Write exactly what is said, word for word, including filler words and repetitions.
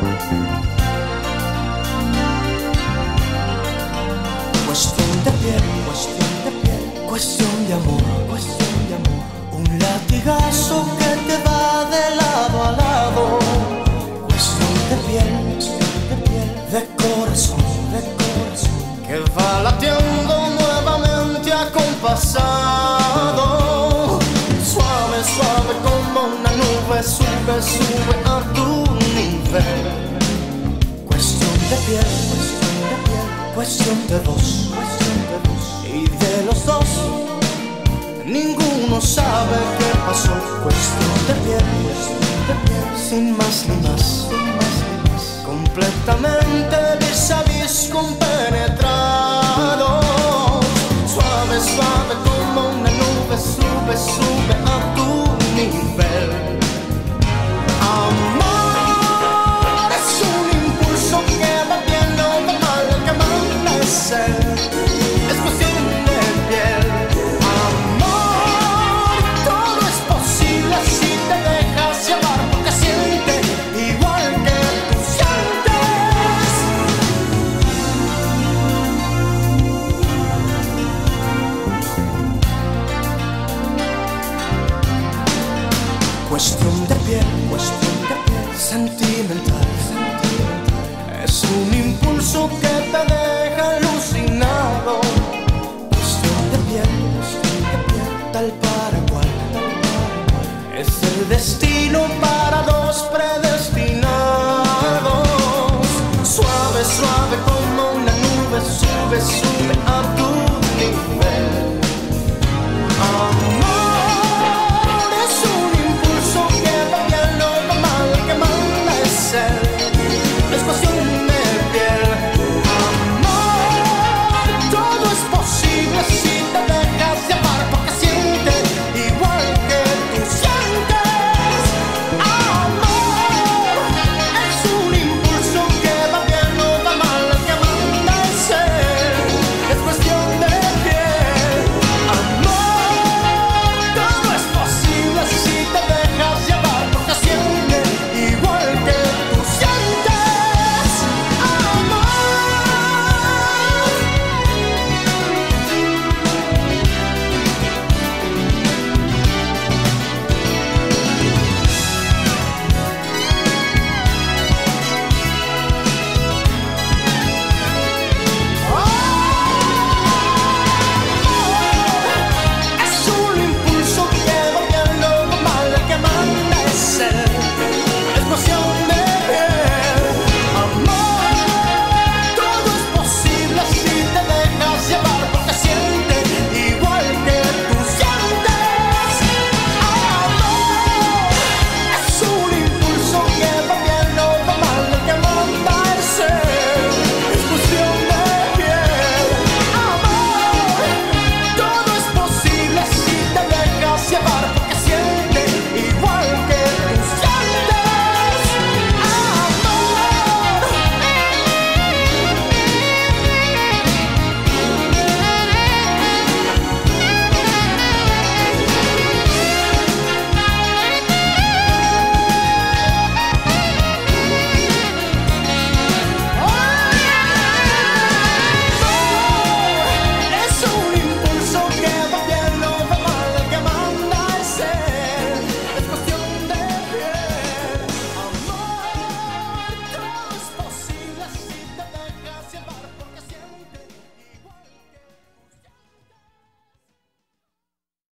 Cuestión de piel, cuestión de piel, cuestión de amor, cuestión de amor. Un latigazo que te va de lado a lado. Cuestión de piel, cuestión de piel, de corazón, de corazón, que va latiendo nuevamente acompasado. Suave, suave como una nube, sube, sube a tu nivel. Cuestión de piel, cuestión de piel, cuestión de dos, cuestión de dos. Y de los dos, ninguno sabe qué pasó. Cuestión de piel, cuestión de piel, sin más ni más, sin más ni más. Completamente vis a vis compenetrado. Suave, suave como una nube, sube, sube a tu nivel. Amor es un impulso que va bien o va mal que amanece. Es cuestión de piel. Amor, todo es posible si te dejas llevar, porque siente igual que tú sientes. Cuestión de piel, cuestión de piel, sentimental, sentimental. Es un impulso que te deja alucinado. Cuestión de piel, cuestión de piel, tal para cual, tal para cual. Es el destino para dos predestinados.